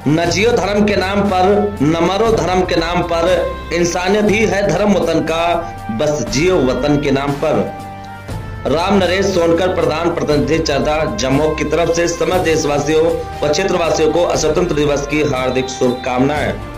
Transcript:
न जियो धर्म के नाम पर, न मरो धर्म के नाम पर, इंसानियत ही है धर्म वतन का, बस जियो वतन के नाम पर। राम नरेश सोनकर, प्रधान प्रतिनिधि चरदा जम्मू की तरफ से समस्त देशवासियों व क्षेत्रवासियों को स्वतंत्र दिवस की हार्दिक शुभकामनाएं।